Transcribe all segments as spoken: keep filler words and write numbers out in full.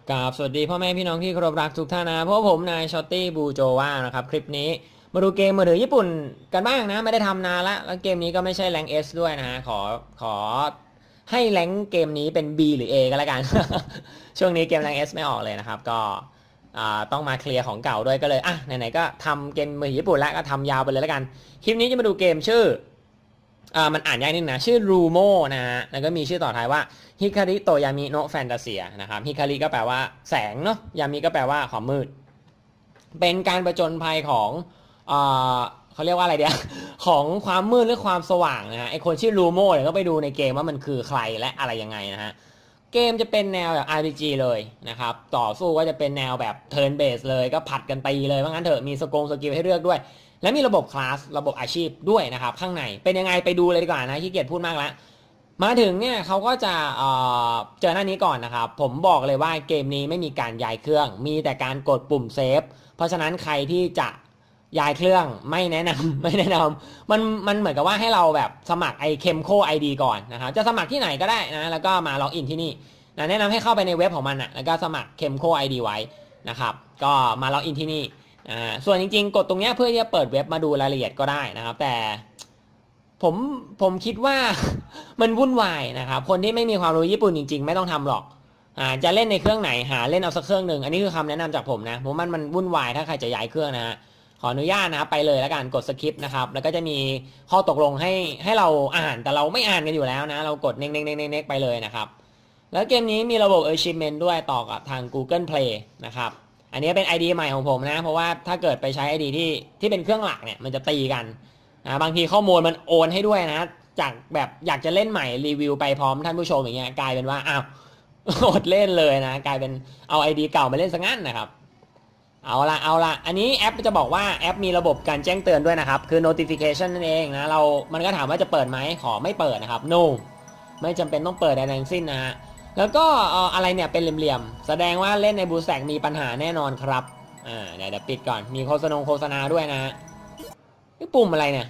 กราบสวัสดีพ่อแม่พี่น้องที่เคารพรักทุกท่านนะเพราะผมนายช็อตตี้บูโจว่านะครับคลิปนี้มาดูเกมมือถือญี่ปุ่นกันบ้างนะไม่ได้ทำนานละแล้วเกมนี้ก็ไม่ใช่แรงค์ S ด้วยนะขอขอให้แรงค์เกมนี้เป็น B หรือ A ก็แล้วกัน ช่วงนี้เกมแรงค์ S ไม่ออกเลยนะครับก็ต้องมาเคลียร์ของเก่าด้วยก็เลยอ่ะไหนๆก็ทำเกมมือถือญี่ปุ่นแล้วก็ทำยาวไปเลยแล้วกันคลิปนี้จะมาดูเกมชื่ออ่ามันอ่านยากนิดนะชื่อรูโมนะฮะแล้วก็มีชื่อต่อท้ายว่าฮิคาริโตยามิโนะแฟนตาเซียนะครับฮิคาริก็แปลว่าแสงเนาะยามิก็แปลว่าความมืดเป็นการประจนภัยของอ่าเขาเรียกว่าอะไรเดียวของความมืดหรือความสว่างนะฮะไอคนชื่อรูโมเดี๋ยวก็ไปดูในเกมว่ามันคือใครและอะไรยังไงนะฮะเกมจะเป็นแนวแบบ อาร์ พี จี เลยนะครับต่อสู้ก็จะเป็นแนวแบบ turn base เลยก็ผัดกันตีเลยว่างั้นเถอะมีสกงสกิลให้เลือกด้วยและมีระบบคลาสระบบอาชีพด้วยนะครับข้างในเป็นยังไงไปดูเลยดีกว่านะขี้เกียจพูดมากแล้วมาถึงเนี่ยเขาก็จะ เอ่อ เจอหน้านี้ก่อนนะครับผมบอกเลยว่าเกมนี้ไม่มีการย้ายเครื่องมีแต่การกดปุ่มเซฟเพราะฉะนั้นใครที่จะย้ายเครื่องไม่แนะนำไม่แนะนำมันมันเหมือนกับว่าให้เราแบบสมัครไอเคมโคไอดีก่อนนะครับจะสมัครที่ไหนก็ได้นะแล้วก็มาล็อกอินที่นี่นะแนะนำให้เข้าไปในเว็บของมันนะแล้วก็สมัครเคมโคไอดีไว้นะครับก็มาล็อกอินที่นี่อ่าส่วนจริงๆกดตรงนี้เพื่อจะเปิดเว็บมาดูรายละเอียดก็ได้นะครับแต่ผมผมคิดว่ามันวุ่นวายนะครับคนที่ไม่มีความรู้ญี่ปุ่นจริงๆไม่ต้องทำหรอกอ่าจะเล่นในเครื่องไหนหาเล่นเอาสักเครื่องหนึ่งอันนี้คือคำแนะนำจากผมนะผมมันมันวุ่นวายถ้าใครจะย้ายเครื่องนะฮะขออนุญาตนะไปเลยแล้วกันกดสคิปนะครับแล้วก็จะมีข้อตกลงให้ให้เราอ่านแต่เราไม่อ่านกันอยู่แล้วนะเรากดเน็กเน็กเน็กเน็กไปเลยนะครับแล้วเกมนี้มีระบบ achievement ด้วยต่อกับทาง Google Play นะครับอันนี้เป็น ไอ ดี ใหม่ของผมนะเพราะว่าถ้าเกิดไปใช้ ไอ ดี ที่ที่เป็นเครื่องหลักเนี่ยมันจะตีกันนะบางทีข้อมูลมันโอนให้ด้วยนะจากแบบอยากจะเล่นใหม่รีวิวไปพร้อมท่านผู้ชมอย่างเงี้ยกลายเป็นว่าอ้าวอดเล่นเลยนะกลายเป็นเอา ไอ ดี เก่ามาเล่นซะงั้นนะครับเอาละเอาละอันนี้แอปจะบอกว่าแอปมีระบบการแจ้งเตือนด้วยนะครับคือ notification นั่นเองนะเรามันก็ถามว่าจะเปิดไหมขอไม่เปิดนะครับ no ไม่จำเป็นต้องเปิดใดทั้งสิ้นนะฮะแล้วก็อะไรเนี่ยเป็นเหลี่ยมๆแสดงว่าเล่นในบูสแต็กมีปัญหาแน่นอนครับอ่าเดี๋ยวปิดก่อนมีโฆษณาโฆษณาด้วยนะฮะนี่ปุ่มอะไรเนี่ย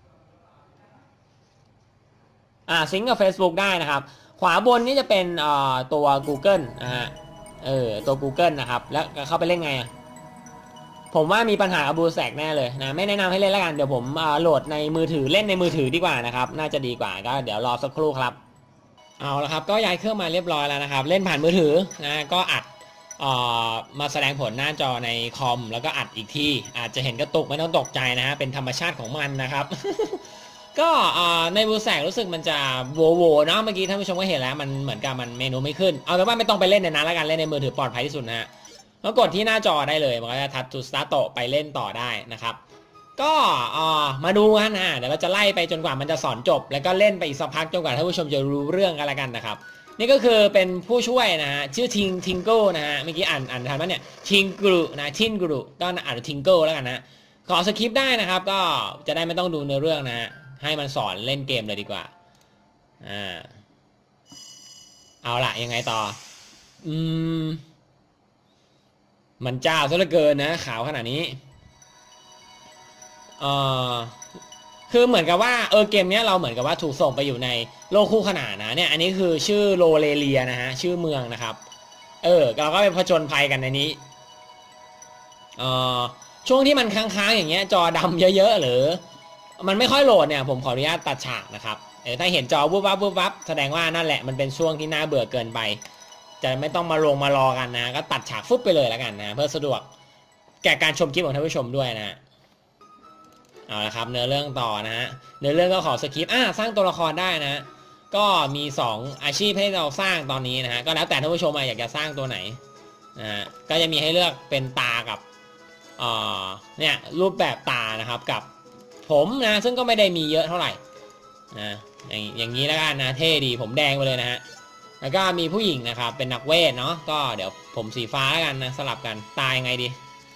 อ่าซิงก์กับ Facebook ได้นะครับขวาบนนี่จะเป็นอ่าตัว Google นะฮะเออตัว Google นะครับแล้วเข้าไปเล่นไงอ่ะผมว่ามีปัญหากับบูสแต็กแน่เลยนะไม่แนะนำให้เล่นแล้วกันเดี๋ยวผมอ่าโหลดในมือถือเล่นในมือถือดีกว่านะครับน่าจะดีกว่าก็เดี๋ยวรอสักครู่ครับเอาละครับก็ย้ายเครื่องมาเรียบร้อยแล้วนะครับเล่นผ่านมือถือนะก็อัดมาแสดงผลหน้าจอในคอมแล้วก็อัดอีกที่อาจจะเห็นกระตุกไม่ต้องตกใจนะฮะเป็นธรรมชาติของมันนะครับ ก็ในบูแสกรู้สึกมันจะโวโวเนาะเมื่อกี้ท่านผู้ชมก็เห็นแล้วมันเหมือนกับมันเมนูไม่ขึ้นเอาเป็นว่าไม่ต้องไปเล่นในนั้นแล้วกันเล่นในมือถือปลอดภัยที่สุดนะฮะแล้วกดที่หน้าจอได้เลยมันก็จะทัชทูสตาร์ทไปเล่นต่อได้นะครับก็มาดูกันนะเดี๋ยวเราจะไล่ไปจนกว่ามันจะสอนจบแล้วก็เล่นไปอีกสักพักจนกว่าท่านผู้ชมจะรู้เรื่องกันละกันนะครับนี่ก็คือเป็นผู้ช่วยนะฮะชื่อทิงทิงเกิลนะฮะเมื่อกี้อ่านอ่านทันไหมเนี่ยทิงกรุนะทิงกรุก็อ่านทิงเกิลแล้วกันนะขอสคริปต์ได้นะครับก็จะได้ไม่ต้องดูเนื้อเรื่องนะฮะให้มันสอนเล่นเกมเลยดีกว่าอ่าเอาละยังไงต่ออืมมันจ้าซะเหลือเกินนะขาวขนาดนี้เออคือเหมือนกับว่าเออเกมนี้เราเหมือนกับว่าถูกส่งไปอยู่ในโลกคู่ขนานนะเนี่ยอันนี้คือชื่อโลเลเลียนะฮะชื่อเมืองนะครับเออเราก็ไปผจญภัยกันในนี้เออช่วงที่มันค้างๆอย่างเงี้ยจอดำเยอะๆหรือมันไม่ค่อยโหลดเนี่ยผมขออนุญาตตัดฉากนะครับเออถ้าเห็นจอวุบวับวุบวับแสดงว่านั่นแหละมันเป็นช่วงที่น่าเบื่อเกินไปจะไม่ต้องมาลงมารอกันนะก็ตัดฉากฟุบไปเลยแล้วกันนะเพื่อสะดวกแก่การชมคลิปของท่านผู้ชมด้วยนะเอาละครับเนื้อเรื่องต่อนะฮะเนื้อเรื่องก็ขอสคริปต์อ่าสร้างตัวละครได้นะก็มีสองอาชีพให้เราสร้างตอนนี้นะฮะก็แล้วแต่ท่านผู้ชมอยากจะสร้างตัวไหนนะฮะก็จะมีให้เลือกเป็นตากับอ่าเนี่ยรูปแบบตานะครับกับผมนะซึ่งก็ไม่ได้มีเยอะเท่าไหร่นะอย่างอย่างนี้แล้วกันนะเท่ดีผมแดงไปเลยนะฮะแล้วก็มีผู้หญิงนะครับเป็นนักเวทเนาะก็เดี๋ยวผมสีฟ้าแล้วกันนะสลับกันตายยังไงดี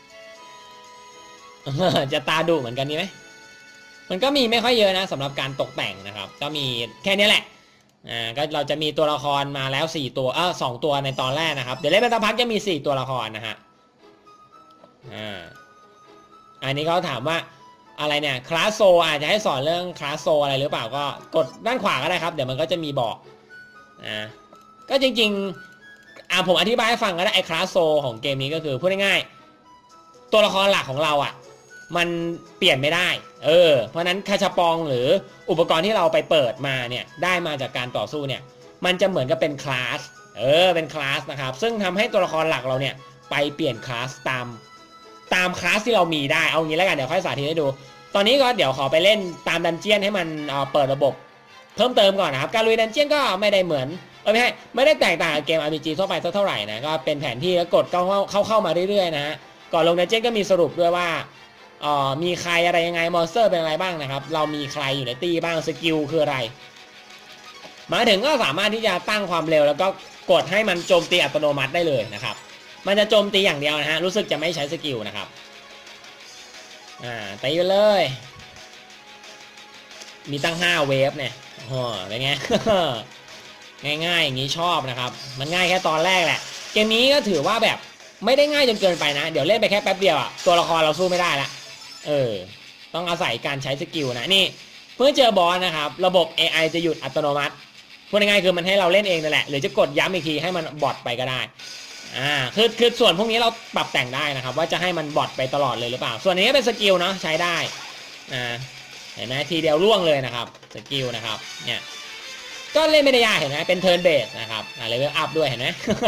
จะตาดุเหมือนกันนี่ไหมมันก็มีไม่ค่อยเยอะนะสำหรับการตกแต่งนะครับก็มีแค่นี้แหละอ่าก็เราจะมีตัวละครมาแล้วสี่ตัวเออสองตัวในตอนแรกนะครับเดี๋ยวเล่นเป็นตะพักจะมีสี่ตัวละครนะฮะอ่าอันนี้เขาถามว่าอะไรเนี่ยคลาสโซอาจจะให้สอนเรื่องคลาสโซอะไรหรือเปล่าก็กดด้านขวาก็ได้ครับเดี๋ยวมันก็จะมีบอกอ่าก็จริงๆอ่ะผมอธิบายให้ฟังก็ได้ไอ้คลาสโซของเกมนี้ก็คือพูดง่ายๆตัวละครหลักของเราอ่ะมันเปลี่ยนไม่ได้เออเพราะนั้นคาชาปองหรืออุปกรณ์ที่เราไปเปิดมาเนี่ยได้มาจากการต่อสู้เนี่ยมันจะเหมือนกับเป็นคลาสเออเป็นคลาสนะครับซึ่งทำให้ตัวละครหลักเราเนี่ยไปเปลี่ยนคลาสตามตามคลาสที่เรามีได้เอางี้แล้วกันเดี๋ยวค่อยสาธิตให้ดูตอนนี้ก็เดี๋ยวขอไปเล่นตามดันเจียนให้มันเอ่อเปิดระบบเพิ่มเติมก่อนนะครับการลุยดันเจียนก็ไม่ได้เหมือนเออไม่ใช่ไม่ได้แตกต่างกับเกม อาร์ พี จี ทั่วไปสักเท่าไหร่นะก็เป็นแผนที่แล้วกดเข้าเข้าเข้ามาเรื่อยๆนะฮะก่อนลงดันเจียนก็มีสรุปด้วยว่าเอ่อมีใครอะไรยังไงมอนสเตอร์เป็นอะไรบ้างนะครับเรามีใครอยู่ในตีบ้างสกิลคืออะไรมาถึงก็สามารถที่จะตั้งความเร็วแล้วก็กดให้มันโจมตีอัตโนมัติได้เลยนะครับมันจะโจมตีอย่างเดียวนะฮะรู้สึกจะไม่ใช้สกิลนะครับอ่าตีไปเลยมีตั้งห้าเวฟเนี่ยโอ้เป็นไง ง่ายๆอย่างนี้ชอบนะครับมันง่ายแค่ตอนแรกแหละเกมนี้ก็ถือว่าแบบไม่ได้ง่ายจนเกินไปนะเดี๋ยวเล่นไปแค่แป๊บเดียวอะตัวละครเราสู้ไม่ได้ละเออต้องอาศัยการใช้สกิลนะนี่เพื่อเจอบอสนะครับระบบ เอ ไอ จะหยุดอัตโนมัติพูดง่ายๆคือมันให้เราเล่นเองนั่นแหละหรือจะกดย้ำอีกทีให้มันบอทไปก็ได้อ่าคือคือส่วนพวกนี้เราปรับแต่งได้นะครับว่าจะให้มันบอทไปตลอดเลยหรือเปล่าส่วนนี้เป็นสกิลเนาะใช้ได้อ่าเห็นไหมทีเดียวล่วงเลยนะครับสกิลนะครับเนี่ยก็เล่นไม่ได้ยากเห็นไหมเป็นเทิร์นเบสนะครับอ่าเลเวลอัพด้วยเห็นไหม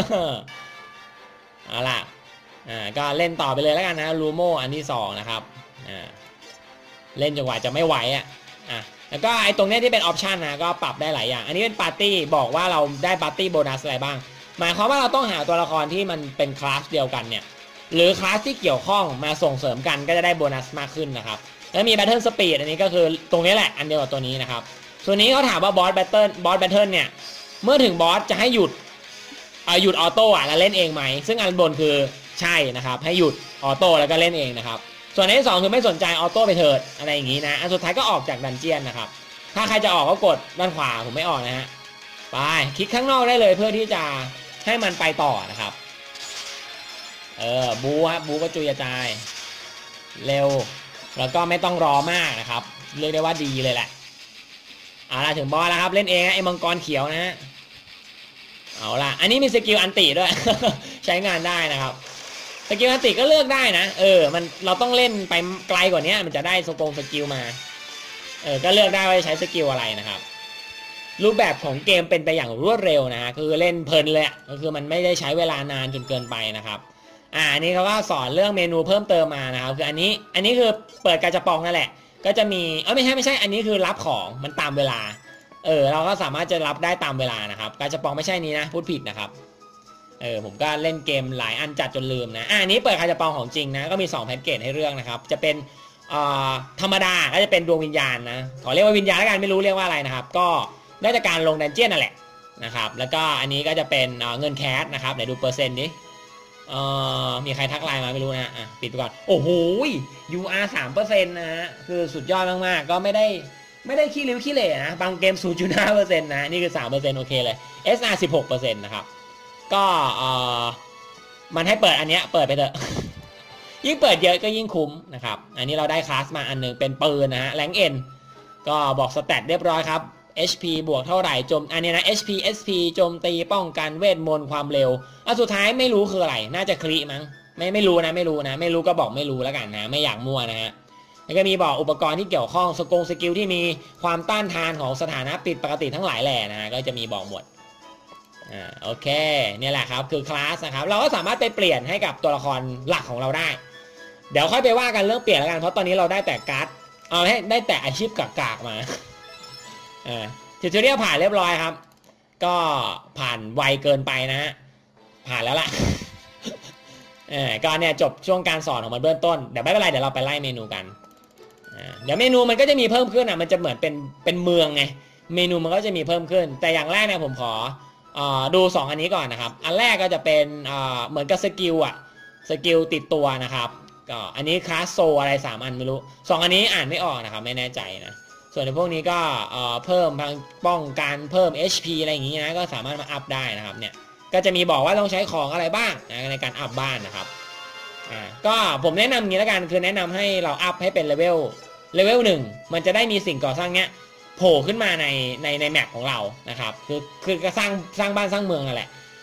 เอาล่ะอ่าก็เล่นต่อไปเลยแล้วกันนะลูโมอันที่สองนะครับอ่าเล่นจนกว่าจะไม่ไหวอ่ะอ่ะแล้วก็ไอ้ตรงนี้ที่เป็นออปชันนะก็ปรับได้หลายอย่างอันนี้เป็นปาร์ตี้บอกว่าเราได้ปาร์ตี้โบนัสอะไรบ้างหมายความว่าเราต้องหาตัวละครที่มันเป็นคลาสเดียวกันเนี่ยหรือคลาสที่เกี่ยวข้องมาส่งเสริมกันก็จะได้โบนัสมากขึ้นนะครับแล้วมีแบทเทิลสปีดอันนี้ก็คือตรงนี้แหละอันเดียวกับตัวนี้นะครับส่วนนี้เขาถามว่าบอสแบทเทิลบอสแบทเทิลเนี่ยเมื่อถึงบอสจะให้หยุดเอาหยุดออโต้อะแล้วเล่นเองไหมซึ่งอันบนคือใช่นะครับให้หยุดออโต้แล้วก็เล่นเองนะครับส่วนอันที่สองคือไม่สนใจออโต้ไปเถิดอะไรอย่างนี้นะอันสุดท้ายก็ออกจากดันเจียนนะครับถ้าใครจะออกก็กดด้านขวาผมไม่ออกนะฮะไปคลิกข้างนอกได้เลยเพื่อที่จะให้มันไปต่อนะครับเออบูครับบูก็จุยกระจายเร็วแล้วก็ไม่ต้องรอมากนะครับเรียกได้ว่าดีเลยแหละเอาล่ะถึงบอสแล้วครับเล่นเองไอ้มังกรเขียวนะฮะเอาล่ะอันนี้มีสกิลอันติด้วย ใช้งานได้นะครับสกิลอันติก็เลือกได้นะเออมันเราต้องเล่นไปไกลกว่านี้มันจะได้สกงสกิลมาเออก็เลือกได้ว่าจะใช้สกิลอะไรนะครับรูปแบบของเกมเป็นไปอย่างรวดเร็วนะฮะคือเล่นเพลินเลยก็คือมันไม่ได้ใช้เวลานานจนเกินไปนะครับอ่าอันนี้เขาก็สอนเรื่องเมนูเพิ่มเติมมานะครับคืออันนี้อันนี้คือเปิดกาจะปองนั่นแหละก็จะมีเออไม่ใช่ไม่ใช่อันนี้คือรับของมันตามเวลาเออเราก็สามารถจะรับได้ตามเวลานะครับกาจะปองไม่ใช่นี้นะพูดผิดนะครับเออผมก็เล่นเกมหลายอันจัดจนลืมนะอ่าอันนี้เปิดกาจะปองของจริงนะก็มีสองแพ็กเกจให้เลือกนะครับจะเป็นธรรมดาก็จะเป็นดวงวิญญาณนะขอเรียกว่าวิญญาณแล้วกันไม่รู้เรียกว่าอะไรนะครับก็ได้จากการลงดันเจี้ยนนั่นแหละนะครับแล้วก็อันนี้ก็จะเป็นเงินแคสนะครับเดี๋ยวดูเปอร์เซ็นต์ดิเอ่อมีใครทักไลน์มาไม่รู้นะอ่ะปิดไปก่อนโอ้โห ยู อาร์ สามเปอร์เซ็นต์ นะฮะคือสุดยอดมากๆก็ไม่ได้ไม่ได้ขี้ริ้วขี้เหร่นะบางเกม ศูนย์จุดห้าเปอร์เซ็นต์ นะนี่คือ สามเปอร์เซ็นต์ โอเคเลย เอส อาร์ สิบหกเปอร์เซ็นต์ นะครับก็เอ่อมันให้เปิดอันเนี้ยเปิดไปเถอะยิ่งเปิดเยอะก็ยิ่งคุ้มนะครับอันนี้เราได้คลาสมาอันนึงเป็นปืนนะฮะแรงเอ็นก็บอกสแตทเรียบร้อยครับ เอช พี บวกเท่าไหร่โจมอันนี้นะ เอช พี เอส พี โจมตีป้องกันเวทมนต์ความเร็วอันสุดท้ายไม่รู้คืออะไรน่าจะคลิมั้งไม่ไม่รู้นะไม่รู้นะไม่รู้ก็บอกไม่รู้แล้วกันนะไม่อยากมั่วนะฮะแล้วก็มีบอกอุปกรณ์ที่เกี่ยวข้องสกงสกิลที่มีความต้านทานของสถานะปิดปกติทั้งหลายแหล่นะฮะก็จะมีบอกหมดอ่าโอเคเนี่ยแหละครับคือคลาสนะครับเราก็สามารถไปเปลี่ยนให้กับตัวละครหลักของเราได้เดี๋ยวค่อยไปว่ากันเรื่องเปลี่ยนแล้วกันเพราะตอนนี้เราได้แต่การ์ดเอาให้ได้แต่อาชีพกากๆมาอ่าทิวทอเรียลผ่านเรียบร้อยครับก็ผ่านไวเกินไปนะฮะผ่านแล้วล่ะเออก็เนี่ยจบช่วงการสอนของมันเบื้องต้นเดี๋ยวไม่เป็นไรเดี๋ยวเราไปไล่เมนูกันเดี๋ยวเมนูมันก็จะมีเพิ่มขึ้นอ่ะมันจะเหมือนเป็นเป็นเมืองไงเมนูมันก็จะมีเพิ่มขึ้นแต่อย่างแรกเนี่ยผมขออ่าดูสองอันนี้ก่อนนะครับอันแรกก็จะเป็นอ่าเหมือนกับสกิลอ่ะสกิลติดตัวนะครับก็อันนี้คลาสโซอะไรสามอันไม่รู้สองอันนี้อ่านไม่ออกนะครับไม่แน่ใจนะส่วนในพวกนี้ก็เพิ่มทางป้องกันเพิ่ม เอช พี อะไรอย่างนี้นะก็สามารถมาอัพได้นะครับเนี่ยก็จะมีบอกว่าต้องใช้ของอะไรบ้างนะในการอัพบ้านนะครับอ่าก็ผมแนะนำอย่างนี้แล้วกันคือแนะนำให้เราอัพให้เป็นเลเวลเลเวลหนึ่งมันจะได้มีสิ่งก่อสร้างเนี้ยโผล่ขึ้นมาในในในแมปของเรานะครับคือคือก็สร้างสร้างบ้านสร้างเมืองนั่นแหละ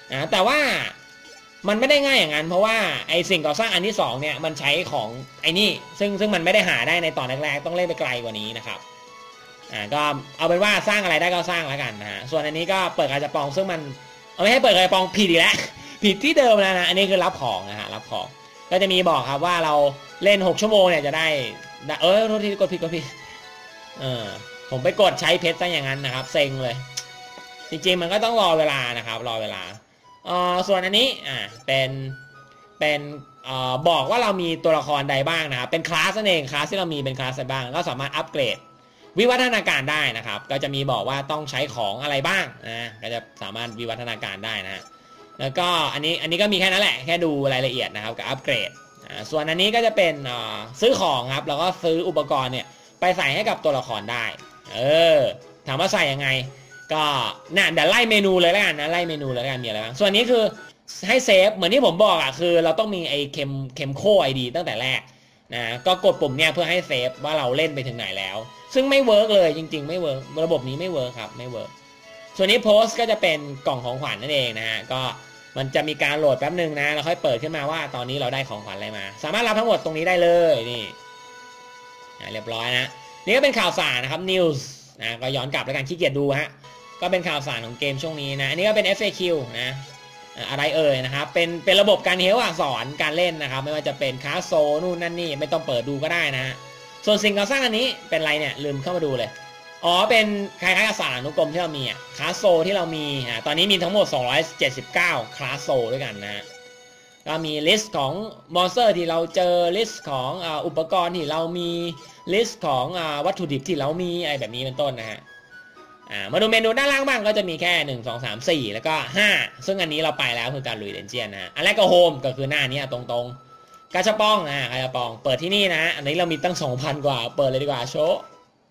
นะแต่ว่ามันไม่ได้ง่ายอย่างนั้นเพราะว่าไอสิ่งก่อสร้างอันที่สองเนี่ยมันใช้ของไอ้นี่ซึ่งซึ่งมันไม่ได้หาได้ในตอนแรกๆต้องเล่นไปไกลกว่านี้นะครับอ่าก็เอาเป็นว่าสร้างอะไรได้ก็สร้างแล้วกันนะฮะส่วนอันนี้ก็เปิดกระจะปองซึ่งมันไม่ให้เปิดกระจะปองผิดอีกแล้วผิดที่เดิมแล้วนะอันนี้คือรับของนะฮะรับของก็จะมีบอกครับว่าเราเล่นหกชั่วโมงเนี่ยจะได้เออโทษทีกดผิดกดผิดเออผมไปกดใช้เพชรซะอย่างนั้นนะครับเซ็งเลยจริงๆมันก็ต้องรอเวลานะครับรอเวลาอ่าส่วนอันนี้อ่าเป็นเป็นอ่าบอกว่าเรามีตัวละครใดบ้างนะครับเป็นคลาสนั่นเองคลาสที่เรามีเป็นคลาสใดบ้างก็สามารถอัปเกรดวิวัฒนาการได้นะครับก็จะมีบอกว่าต้องใช้ของอะไรบ้างนะก็จะสามารถวิวัฒนาการได้นะฮะแล้วก็อันนี้อันนี้ก็มีแค่นั้นแหละแค่ดูรายละเอียดนะครับกับอัปเกรดส่วนอันนี้ก็จะเป็นซื้อของครับแล้วก็ซื้ออุปกรณ์เนี่ยไปใส่ให้กับตัวละครได้เออถามว่าใส่ยังไงก็น่ะเดี๋ยวไล่เมนูเลยแล้วกันนะไล่เมนูเลยแล้วกันมีอะไรบ้างส่วนนี้คือให้เซฟเหมือนที่ผมบอกอ่ะคือเราต้องมีไอ้เค็มเค็มโคไอดีตั้งแต่แรกนะก็กดปุ่มเนี่ยเพื่อให้เซฟว่าเราเล่นไปถึงไหนแล้วซึ่งไม่เวิร์กเลยจริงๆไม่เวิร์กระบบนี้ไม่เวิร์กครับไม่เวิร์กส่วนนี้โพสก็จะเป็นกล่องของขวัญนั่นเองนะฮะก็มันจะมีการโหลดแป๊บนึงนะแล้วค่อยเปิดขึ้นมาว่าตอนนี้เราได้ของขวัญอะไรมาสามารถรับทั้งหมดตรงนี้ได้เลยนี่เรียบร้อยนะนี่ก็เป็นข่าวสารนะครับ News นะก็ย้อนกลับแล้วกันขี้เกียจดูฮะก็เป็นข่าวสารของเกมช่วงนี้นะอันนี้ก็เป็น เอฟ เอ คิว นะอะไรเอ่ยนะครับเป็นเป็นระบบการเฮลอักษรการเล่นนะครับไม่ว่าจะเป็นคาโซนู่นนั่นนี่ไม่ต้องเปิดดูก็ได้นะฮะส่วนสิ่งก่อสร้างอันนี้เป็นอะไรเนี่ยลืมเข้ามาดูเลยอ๋อเป็นคล้ายๆกับสารอนุกรมที่เรามีอ่ะคลาสโซที่เรามีอ่าตอนนี้มีทั้งหมดสองร้อยเจ็ดสิบเก้าคลาสโซด้วยกันนะฮะก็มีลิสต์ของมอนสเตอร์ที่เราเจอลิสต์ของอ่าอุปกรณ์ที่เรามีลิสต์ของอ่าวัตถุดิบที่เรามีอะไรแบบนี้เป็นต้นนะฮะอ่ามาดูเมนูด้านล่างบ้างก็จะมีแค่หนึ่ง สอง สาม สี่แล้วก็ห้าซึ่งอันนี้เราไปแล้วคือการลุยเดนเจียนนะอันแรกก็โฮมก็คือหน้านี้ตรงๆกาชาปองอ่ากาชาปองเปิดที่นี่นะอันนี้เรามีตั้ง สองพัน กว่าเปิดเลยดีกว่าโชว์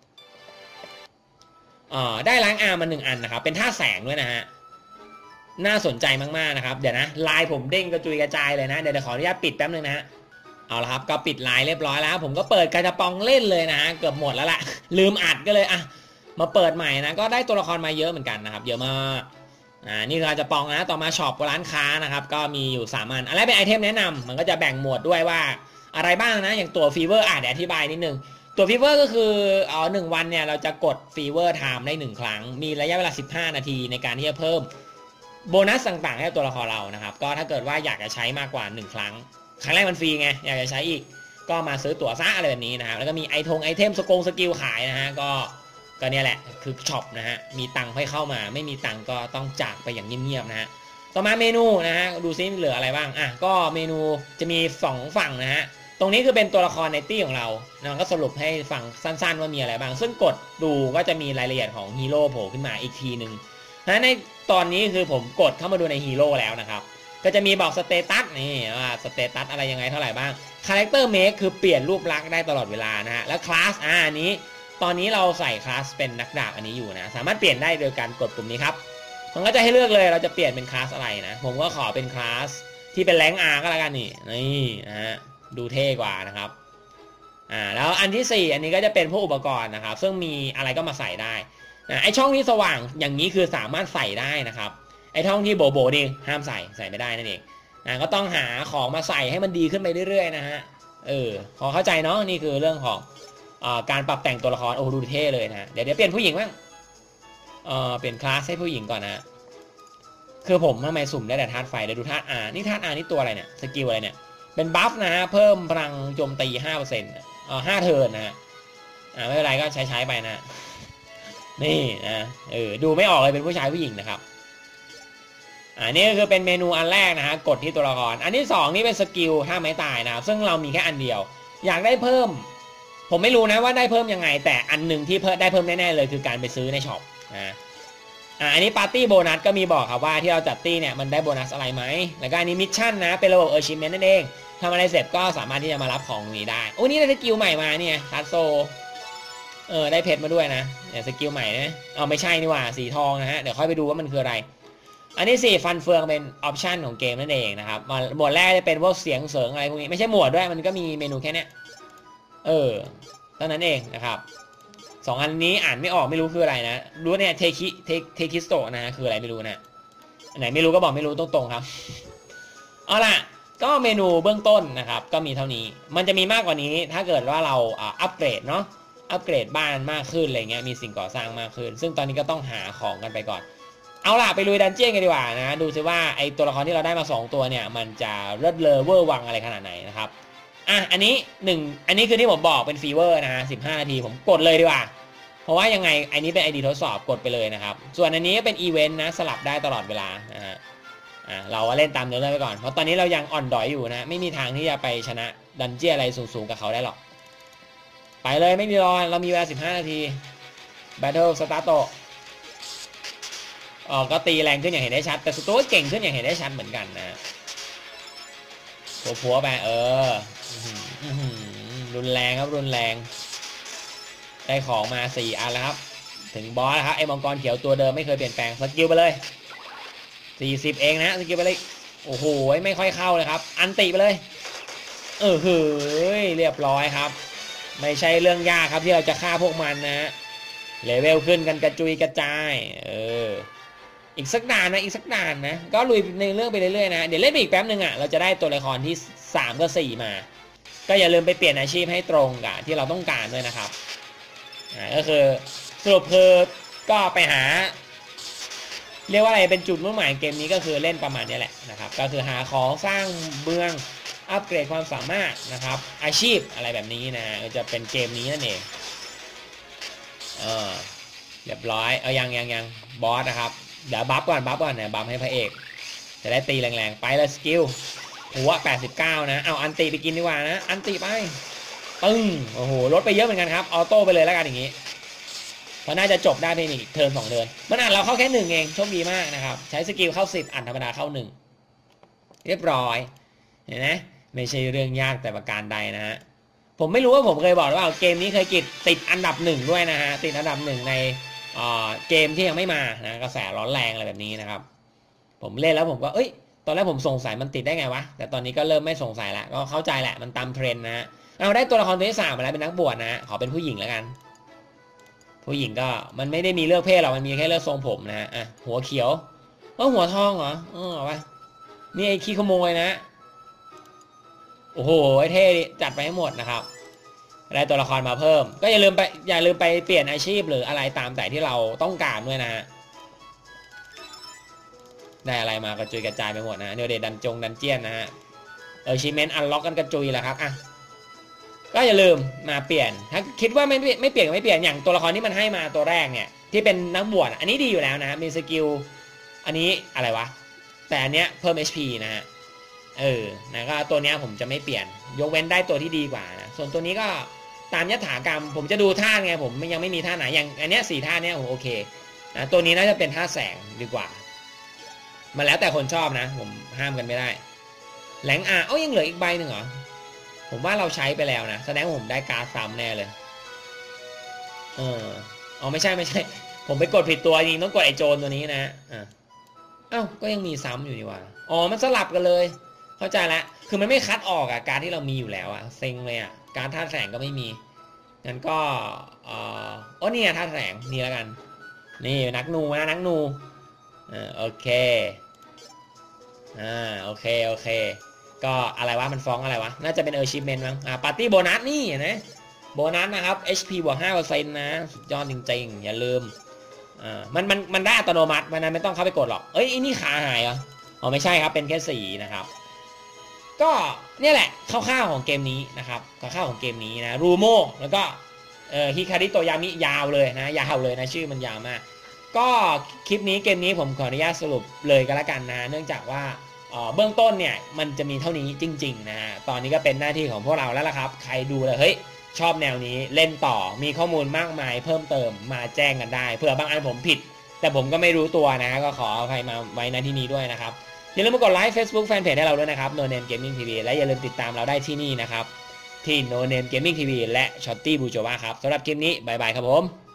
อ่าได้ล้างอาร์มาหนึ่งอันนะครับเป็นท่าแสงด้วยนะฮะน่าสนใจมากๆนะครับเดี๋ยวนะลายผมเด้งกระจุยกระจายเลยนะเดี๋ยวขออนุญาตปิดแป๊บนึงนะฮะเอาละครับก็ปิดลายเรียบร้อยแล้วผมก็เปิดกาชาปองเล่นเลยนะฮะเกือบหมดแล้วล่ะลืมอัดก็เลยอ่ะมาเปิดใหม่นะก็ได้ตัวละครมาเยอะเหมือนกันนะครับเยอะมากอ่านี่คือกาชาปองนะต่อมาช็อปร้านค้านะครับก็มีอยู่สามอันอะไรเป็นไอเทมแนะนำมันก็จะแบ่งหมวดด้วยว่าอะไรบ้างนะอย่างตัวฟีเวอร์อ่ะเดี๋ยวอธิบายนิดนึงตัวฟีเวอร์ก็คืออ๋อหนึ่งวันเนี่ยเราจะกดฟีเวอร์ไทม์ได้หนึ่งครั้งมีระยะเวลาสิบห้านาทีในการที่จะเพิ่มโบนัสต่างๆให้ตัวละครเรานะครับก็ถ้าเกิดว่าอยากจะใช้มากกว่าหนึ่งครั้งครั้งแรกมันฟรีไงอยากจะใช้อีกก็มาซื้อตั๋วซะอะไรแบบนี้นะครับแล้วก็มีไอทงไอเทมสกงสกิลขายนะฮะก็ก็เนี่ยแหละคือช็อปนะฮะมีตังค์ให้เข้ามาไม่มีตังค์ก็ต้องจากไปอย่างเงียบๆนะฮะต่อมาเมนูนะฮะดูซิเหลืออะไรบ้างอ่ะก็เมนูจะมีสองฝั่งนะฮะตรงนี้คือเป็นตัวละครในตี้ของเรานะก็สรุปให้ฟังสั้นๆว่ามีอะไรบ้างซึ่งกดดูก็จะมีรายละเอียดของฮีโร่โผล่ขึ้นมาอีกทีหนึ่งนะในตอนนี้คือผมกดเข้ามาดูในฮีโร่แล้วนะครับก็จะมีบอกสเตตัสนี่ว่าสเตตัสอะไรยังไงเท่าไหร่บ้างคาแรคเตอร์เมคคือเปลี่ยนรูปลักษณ์ได้ตลอดเวลานะฮะแล้วคลาสอ่าอันนี้ตอนนี้เราใส่คลาสเป็นนักดาบอันนี้อยู่นะสามารถเปลี่ยนได้โดยการกดปุ่มนี้ครับมันก็จะให้เลือกเลยเราจะเปลี่ยนเป็นคลาสอะไรนะผมก็ขอเป็นคลาสที่เป็นแรงอาร์ก็แล้วกันนี่นี่นะฮะดูเท่กว่านะครับอ่าแล้วอันที่สี่อันนี้ก็จะเป็นพวกอุปกรณ์นะครับซึ่งมีอะไรก็มาใส่ได้นะไอช่องที่สว่างอย่างนี้คือสามารถใส่ได้นะครับไอช่องที่โบโบนี่ห้ามใส่ใส่ไม่ได้นั่นเองนะก็ต้องหาของมาใส่ให้มันดีขึ้นไปเรื่อยๆนะฮะเออพอเข้าใจเนาะนี่คือเรื่องของอ่าการปรับแต่งตัวละครโอ้ดูเท่เลยนะเดี๋ยวเดี๋ยวเปลี่ยนผู้หญิงบ้างเออเปลี่ยนคลาสให้ผู้หญิงก่อนนะคือผมทำไมสุ่มได้แต่ธาตุไฟเดี๋ยวดูธาตุอานี่ธาตุอานี่ตัวอะไรเนี่ยสกิลอะไรเนี่ยเป็นบัฟนะฮะเพิ่มพลังโจมตี ห้าเปอร์เซ็นต์ อ่าห้าเทิร์นนะฮะอ่าไม่เป็นไรก็ใช้ใช้ไปนะนี่นะเออดูไม่ออกเลยเป็นผู้ชายผู้หญิงนะครับอ่านี่ก็คือเป็นเมนูอันแรกนะฮะกดที่ตัวละครอันที่สองนี่เป็นสกิลท่าไม้ตายนะครับซึ่งเรามีแค่อันเดียวอยากได้เพิ่มผมไม่รู้นะว่าได้เพิ่มยังไงแต่อันหนึ่งที่เพิ่มได้เพิ่มแน่ๆเลยคือการไปซื้อในช็อปนะอ่าอันนี้ปาร์ตี้โบนัสก็มีบอกครับว่าที่เราจัดตี้เนี่ยมันได้โบนัสอะไรไหมแล้วก็อันนี้มิชชั่นนะเป็นระบบเออร์ชิเมนต์นั่นเองทำอะไรเสร็จก็สามารถที่จะมารับของนี้ได้โอ้นี่ได้สกิลใหม่มาเนี่ยคาโซเออได้เพชรมาด้วยนะเนี่ยสกิลใหม่นะเอาไม่ใช่นี่หว่าสีทองนะฮะเดี๋ยวค่อยไปดูว่ามันคืออะไรอันนี้สี่ฟันเฟืองเป็นออปชันของเกมนั่นเองนะครับหมวดแรกจะเป็นพวกเสียงเสริงอะไรพวกนี้ไม่ใช่หมวดด้วยมันก็มีเมนูแค่นี้เออเท่านั้นเองนะครับสองอันนี้อ่านไม่ออกไม่รู้คืออะไรนะรู้เนี่ยเทคิเทเทคิสโตนะคืออะไรไม่รู้นะไหนไม่รู้ก็บอกไม่รู้ตรงๆครับเอาล่ะก็เมนูเบื้องต้นนะครับก็มีเท่านี้มันจะมีมากกว่านี้ถ้าเกิดว่าเราอัปเกรดเนาะอัปเกรดบ้านมากขึ้นอะไรเงี้ยมีสิ่งก่อสร้างมากขึ้นซึ่งตอนนี้ก็ต้องหาของกันไปก่อนเอาล่ะไปลุยดันเจี้ยนกันดีกว่านะดูซิว่าไอตัวละครที่เราได้มาสองตัวเนี่ยมันจะเลิศเลอเวอร์วังอะไรขนาดไหนนะครับอ่ะอันนี้หนึ่งอันนี้คือที่ผมบอกเป็นฟีเวอร์นะฮะสิบห้านาทีผมกดเลยดีกว่าเพราะว่ายังไงอันนี้เป็น ไอ ดี ทดสอบกดไปเลยนะครับส่วนอันนี้เป็นอีเวนต์นะสลับได้ตลอดเวลานะฮะอ่ะเราเล่นตามเนื้อเรื่องไปก่อนเพราะตอนนี้เรายังอ่อนดอยอยู่นะไม่มีทางที่จะไปชนะดันเจี้ยนอะไรสูงๆกับเขาได้หรอกไปเลยไม่มีรอเรามีเวลาสิบห้านาที Battle Start อ๋อก็ตีแรงขึ้นอย่างเห็นได้ชัดแต่สุดตัวก็เก่งขึ้นอย่างเห็นได้ชัดเหมือนกันนะผัวๆไปเออรุนแรงครับรุนแรงได้ของมาสี่อันแล้วครับถึงบอสแล้วครับไอ้มังกรเขียวตัวเดิมไม่เคยเปลี่ยนแปลงสกิลไปเลยสี่สิบเองนะสกิลไปเลยโอ้โหไม่ค่อยเข้าเลยครับอันติไปเลยเออเฮ้ยเรียบร้อยครับไม่ใช่เรื่องยากครับที่เราจะฆ่าพวกมันนะเลเวลขึ้นกันกระจุยกระจายเอออีกสักนานนะอีกสักนานนะก็ลุยในเรื่องไปเรื่อยๆนะเดี๋ยวเล่นไปอีกแป๊บนึงอ่ะเราจะได้ตัวละครที่สามกับสี่มาก็อย่าลืมไปเปลี่ยนอาชีพให้ตรงกับที่เราต้องการด้วยนะครับอ่าก็คือสรุปคือก็ไปหาเรียกว่าอะไรเป็นจุดมุ่งหมายเกมนี้ก็คือเล่นประมาณนี้แหละนะครับก็คือหาของสร้างเมืองอัปเกรดความสามารถนะครับอาชีพอะไรแบบนี้นะจะเป็นเกมนี้นั่นเองเออเรียบร้อยเอายังยังยังบอสนะครับเดี๋ยวบัฟก่อนบัฟก่อนเนี่ยบัฟให้พระเอกจะได้ตีแรงๆไปเลยสกิลหัวแปดสิบเก้านะเอาอันติไปกินดีกว่านะอันติไปปึ้งโอ้โหลดไปเยอะเหมือนกันครับออโต้ไปเลยแล้วกันอย่างนี้เพราะน่าจะจบได้ในอีกเทิร์นสองเทิร์นมันอ่านเราเข้าแค่หนึ่งเองโชคดีมากนะครับใช้สกิลเข้าสิบอ่านธรรมดาเข้าหนึ่งเรียบร้อยเห็นไหมไม่ใช่เรื่องยากแต่ประการใดนะฮะผมไม่รู้ว่าผมเคยบอกหรือเปล่าเกมนี้เคยกิดติดอันดับหนึ่งด้วยนะฮะติดอันดับหนึ่งในเกมที่ยังไม่มานะกระแสร้อนแรงอะไรแบบนี้นะครับผมเล่นแล้วผมก็เอ้ยตอนแรกผมสงสัยมันติดได้ไงวะแต่ตอนนี้ก็เริ่มไม่สงสัยแล้วก็เข้าใจแหละมันตามเทรนด์นะฮะเอาได้ตัวละครตัวที่สามมาแล้วเป็นนักบวชนะขอเป็นผู้หญิงแล้วกันผู้หญิงก็มันไม่ได้มีเลือกเพศหรอกมันมีแค่เลือกทรงผมนะฮะอ่ะหัวเขียวเออหัวทองเหรอเออเอาไปนี่ไอ้ขี้ขโมยนะโอ้โหเท่จัดไปให้หมดนะครับได้ตัวละครมาเพิ่มก็อย่าลืมไปอย่าลืมไปเปลี่ยนอาชีพหรืออะไรตามแต่ที่เราต้องการด้วยนะฮะได้อะไรมากระจุยกระจายไปหมดนะเดี๋ยวเดดันจงดันเจียนนะฮะเออชิเมนอันล็อกกันกระจุยแหละครับอ่ะก็อย่าลืมมาเปลี่ยนถ้าคิดว่าไม่ไม่เปลี่ยนไม่เปลี่ยนอย่างตัวละครที่มันให้มาตัวแรกเนี่ยที่เป็นนักบวชอันนี้ดีอยู่แล้วนะมีสกิลอันนี้อะไรวะแต่อันเนี้ยเพิ่ม เอช พี นะฮะเออนะก็ตัวเนี้ยผมจะไม่เปลี่ยนยกเว้นได้ตัวที่ดีกว่านะส่วนตัวนี้ก็ตามยถากรรมผมจะดูท่าไงผมยังไม่มีท่าไหนอย่างอันเนี้ยสี่ท่าเนี้ยผมโอเคนะตัวนี้น่าจะเป็นท่าแสงดีกว่ามาแล้วแต่คนชอบนะผมห้ามกันไม่ได้แหลงอ่ะเอ้ายังเหลืออีกใบหนึ่งเหรอผมว่าเราใช้ไปแล้วนะแสดงว่าผมได้การ์ดซ้ำแน่เลยเอออ๋อไม่ใช่ไม่ใช่ผมไปกดผิดตัวจริงต้องกดไอโจนตัวนี้นะอ่ะเอ้าก็ยังมีซ้ำอยู่นี่ว่าอ๋อมันสลับกันเลยเข้าใจแล้วคือมันไม่คัดออกอะการ์ดที่เรามีอยู่แล้วอะเซ็งเลยอะการ์ดท่าแสงก็ไม่มีงั้นก็อ๋ออ๋อนี่ท่าแสงนี่แล้วกันนี่นักนูนะนักนูอ่าโอเคอ่าโอเคโอเคก็อะไรวะมันฟ้องอะไรวะน่าจะเป็น achievement มั้งอ่าปาร์ตี้โบนัสนี่นะโบนัสนะครับ เอช พี บวก ห้าเปอร์เซ็นต์ นะสุดยอดจริงๆอย่าลืมอ่ามันมันมันได้อัตโนมัติมันไม่ต้องเข้าไปกดหรอกเอ้ยนี่ขาหายเหรออ๋อไม่ใช่ครับเป็นแค่สีนะครับก็เนี่ยแหละคร่าวๆของเกมนี้นะครับคร่าวๆของเกมนี้นะรูโมแล้วก็เอ่อฮิคาริโตยามิยาวเลยนะยาวเลยนะชื่อมันยาวมากก็คลิปนี้เกมนี้ผมขออนุญาตสรุปเลยก็แล้วกันนะเนื่องจากว่าเบื้องต้นเนี่ยมันจะมีเท่านี้จริงๆนะฮะตอนนี้ก็เป็นหน้าที่ของพวกเราแล้วล่ะครับใครดูเลยเฮ้ยชอบแนวนี้เล่นต่อมีข้อมูลมากมายเพิ่มเติมมาแจ้งกันได้เผื่อบางอันผมผิดแต่ผมก็ไม่รู้ตัวนะก็ขออภัยมาไว้ในที่นี้ด้วยนะครับอย่าลืมมากดไลค์ Facebook Fanpage ให้เราด้วยนะครับ No Name Gaming ที วี และอย่าลืมติดตามเราได้ที่นี่นะครับที่ No Name Gaming ที วี และ Shotty Bujowa ครับสำหรับคลิปนี้บายบายครับผม